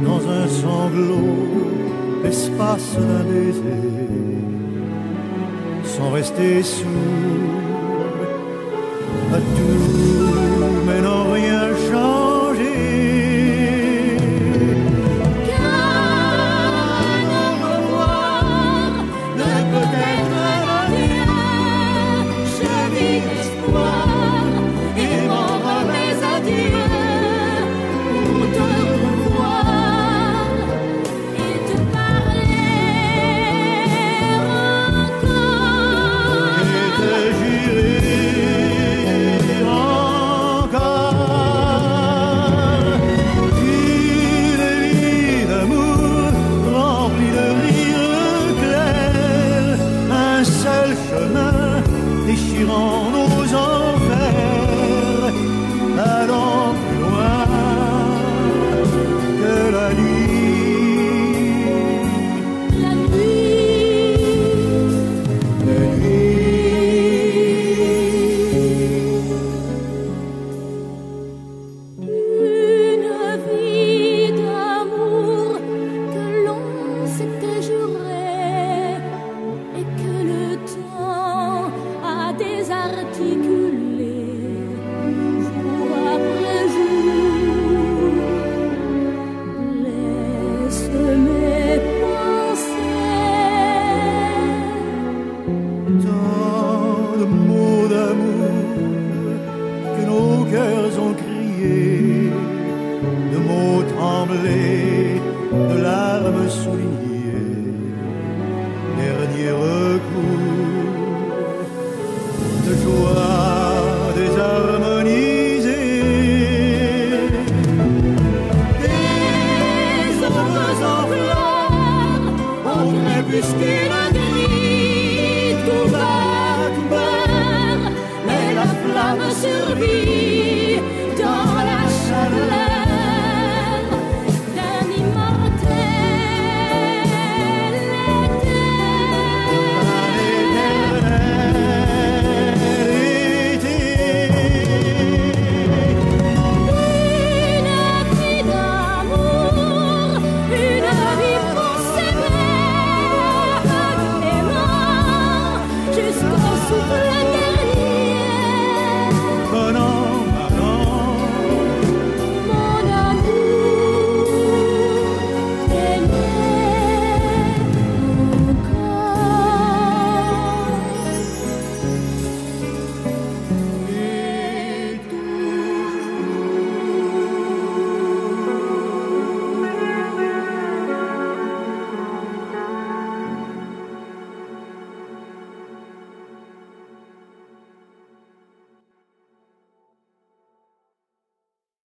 dans un sanglot, l'espace d'un baiser, sans rester sourd à tout, mais n'en rien changer. Car au revoir ne peut être rien. Je vis l'espoir et m'envole mes adieux pour te revoir et te parler encore. Et te jurer encore une vie d'amour remplie de rires clairs, un seul chemin déchirant nos enfers, allant plus loin que la nuit. La nuit, La une vie d'amour que l'on s'était juré et que le temps a désarticulé jour après jour, blesse mes pensées. Tant de mots d'amour que nos cœurs ont criés, de mots tremblés, de larmes soulignées, dernier recours, de joie désharmonisée, Des ombres en fleurs au crépuscule